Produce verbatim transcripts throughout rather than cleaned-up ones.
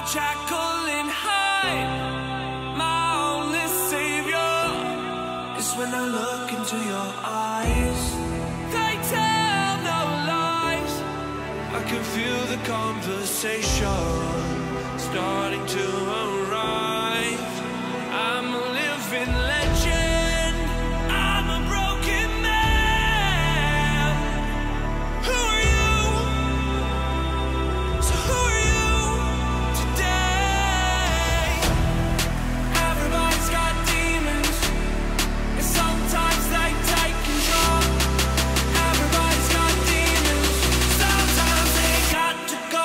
Jekyll and Hyde, my only savior is when I look into your eyes. They tell no lies. I can feel the conversation starting to arrive. I'm a living legend. I'm a broken man. Who are you? So who are you today? Everybody's got demons, and sometimes they take control. Everybody's got demons, sometimes they got to go.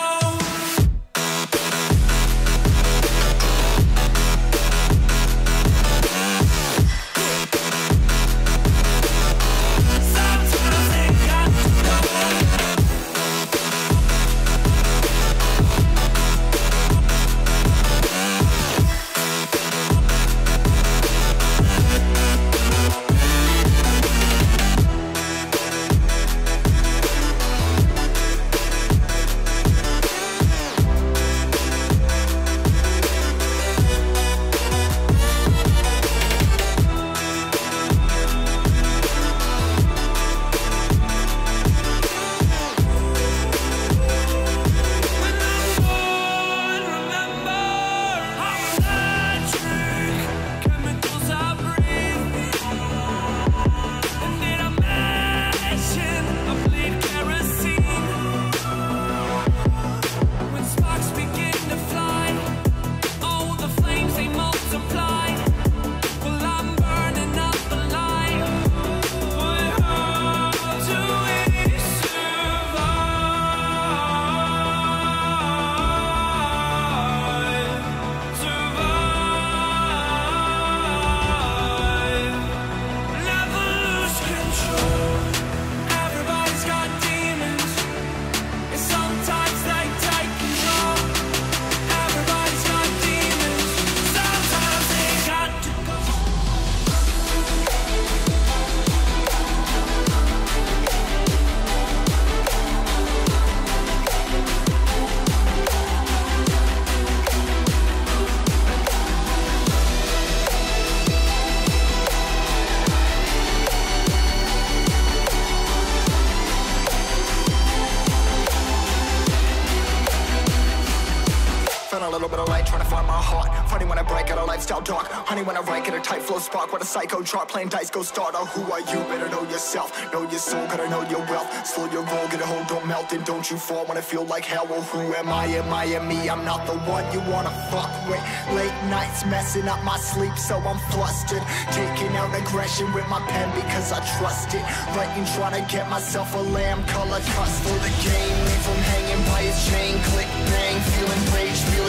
A little bit of light, trying to find my heart. Funny when I break out a lifestyle dark. Honey when I rank at a tight flow spark. What a psycho chart, playing dice, go starter. Who are you? Better know yourself. Know your soul, gotta know your wealth. Slow your roll, get a hold, don't melt. And don't you fall when I feel like hell. Well, who am I? Am I am me? I'm not the one you wanna fuck with. Late nights messing up my sleep, so I'm flustered. Taking out aggression with my pen because I trust it. Writing, trying to get myself a lamb color cuss for the game. Leave him hanging by his chain. Click, bang, feeling rage, feel